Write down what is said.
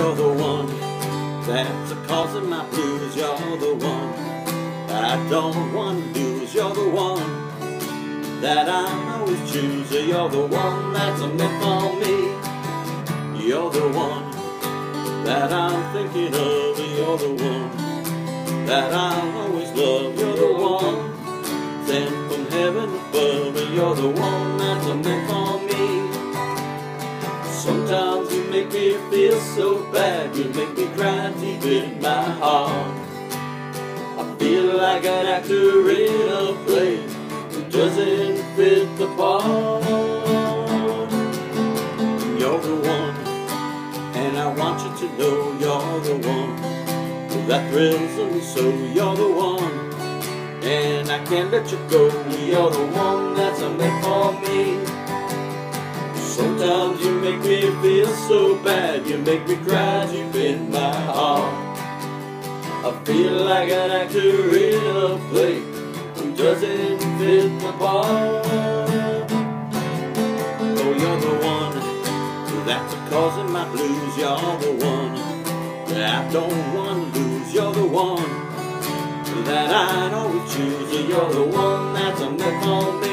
You're the one that's causing my blues. You're the one I don't want to lose. You're the one that I always choose. You're the one that's meant for me. You're the one that I'm thinking of. You're the one that I'll always love. You're the one sent from heaven above. You're the one that's meant for me. Sometimes you make me feel so bad. You make me cry deep in my heart. I feel like an actor in a play who doesn't fit the part. You're the one, and I want you to know you're the one that thrills me so. You're the one, and I can't let you go. You're the one that's meant for me. Sometimes you make me feel so bad. You make me cry deep in my heart. I feel like an actor in a play who doesn't fit the part. Oh, you're the one that's causing my blues. You're the one that I don't want to lose. You're the one that I'd always choose. You're the one that's meant for me.